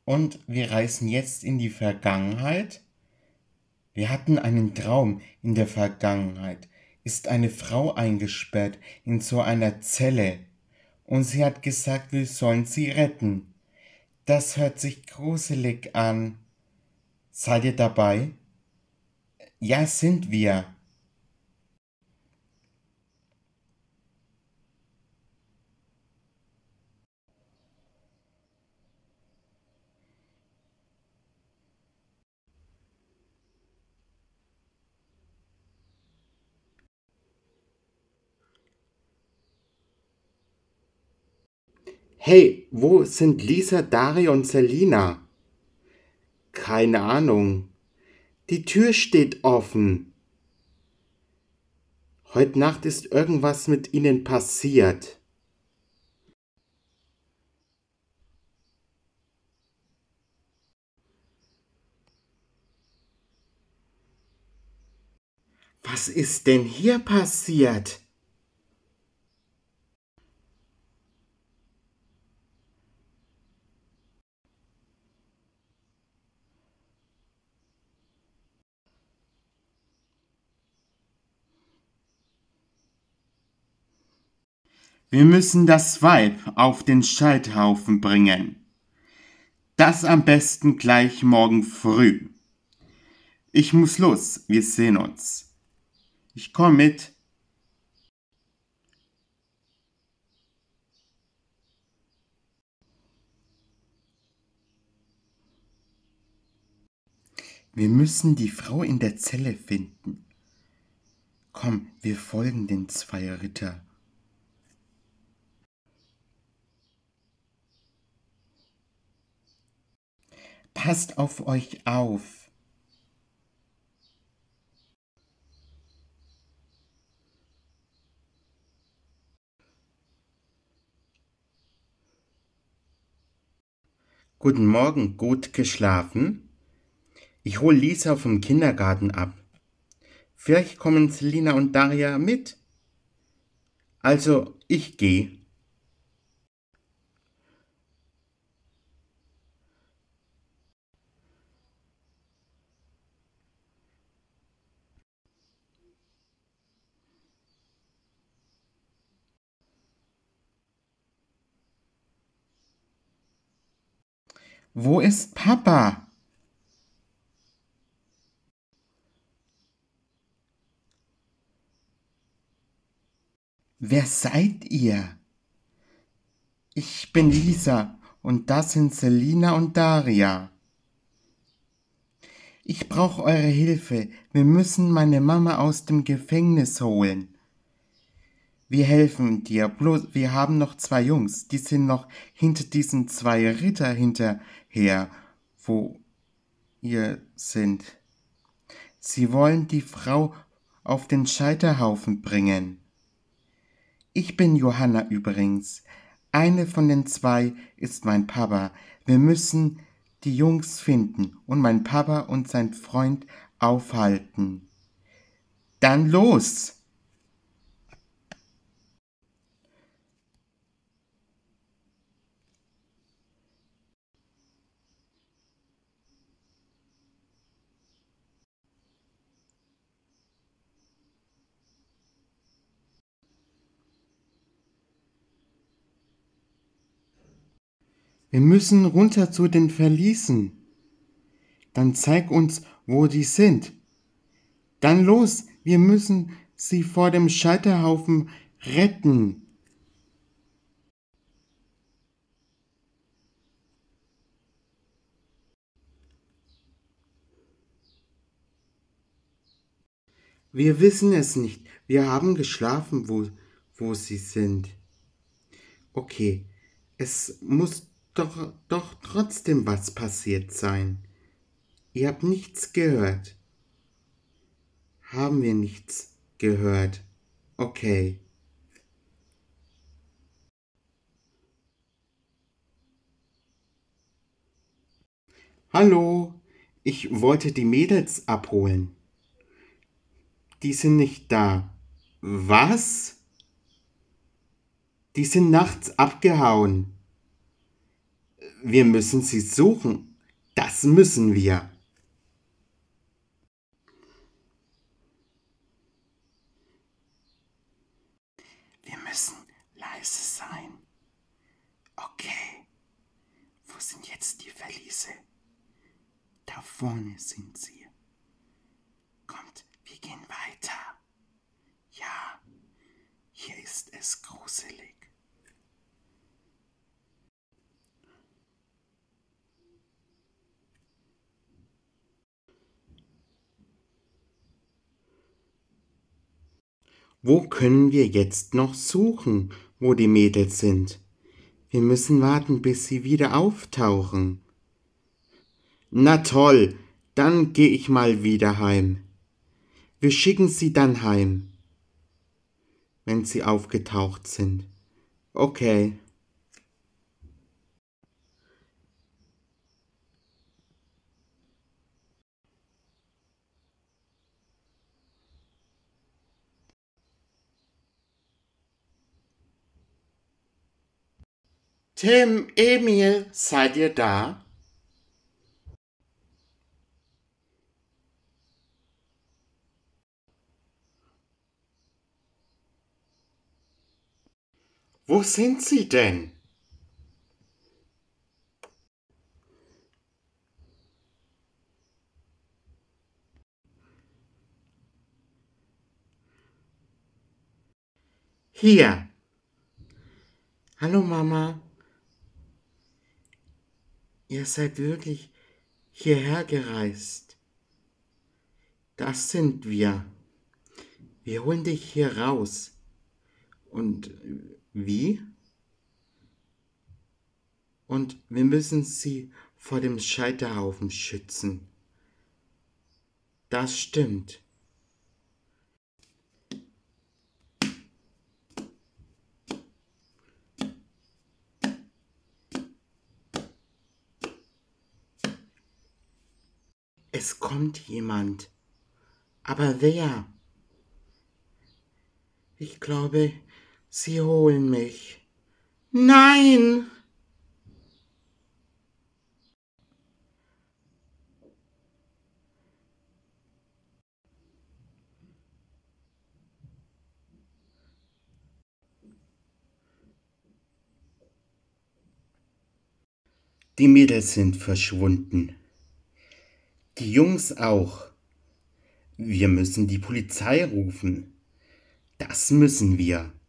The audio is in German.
Und wir reisen jetzt in die Vergangenheit. Wir hatten einen Traum in der Vergangenheit. Ist eine Frau eingesperrt in so einer Zelle. Und sie hat gesagt, wir sollen sie retten. Das hört sich gruselig an. Seid ihr dabei? Ja, sind wir. Hey, wo sind Lisa, Daria und Selina? Keine Ahnung. Die Tür steht offen. Heute Nacht ist irgendwas mit ihnen passiert. Was ist denn hier passiert? Wir müssen das Weib auf den Scheiterhaufen bringen. Das am besten gleich morgen früh. Ich muss los, wir sehen uns. Ich komme mit. Wir müssen die Frau in der Zelle finden. Komm, wir folgen den zwei Ritter. Passt auf euch auf. Guten Morgen, gut geschlafen? Ich hol Lisa vom Kindergarten ab. Vielleicht kommen Selina und Daria mit. Also, ich geh. Wo ist Papa? Wer seid ihr? Ich bin Lisa und das sind Selina und Daria. Ich brauche eure Hilfe. Wir müssen meine Mama aus dem Gefängnis holen. Wir helfen dir, bloß wir haben noch zwei Jungs, die sind noch hinter diesen zwei Ritter hinterher, wo ihr sind. Sie wollen die Frau auf den Scheiterhaufen bringen. Ich bin Johanna übrigens. Eine von den zwei ist mein Papa. Wir müssen die Jungs finden und mein Papa und sein Freund aufhalten. Dann los! Wir müssen runter zu den Verliesen. Dann zeig uns, wo die sind. Dann los, wir müssen sie vor dem Scheiterhaufen retten. Wir wissen es nicht. Wir haben geschlafen, wo sie sind. Okay, es muss doch trotzdem was passiert sein. Ihr habt nichts gehört. Haben wir nichts gehört. Okay. Hallo, ich wollte die Mädels abholen. Die sind nicht da. Was? Die sind nachts abgehauen. Wir müssen sie suchen. Das müssen wir. Wir müssen leise sein. Okay. Wo sind jetzt die Verliese? Da vorne sind sie. Kommt, wir gehen weiter. Ja, hier ist es gruselig. Wo können wir jetzt noch suchen, wo die Mädels sind? Wir müssen warten, bis sie wieder auftauchen. Na toll, dann geh ich mal wieder heim. Wir schicken sie dann heim, wenn sie aufgetaucht sind. Okay. Tim, Emil, seid ihr da? Wo sind sie denn? Hier. Hallo Mama. Ihr seid wirklich hierher gereist. Das sind wir. Wir holen dich hier raus. Und wie? Und wir müssen sie vor dem Scheiterhaufen schützen. Das stimmt. Es kommt jemand. Aber wer? Ich glaube, sie holen mich. Nein! Die Mädels sind verschwunden. Die Jungs auch. Wir müssen die Polizei rufen. Das müssen wir.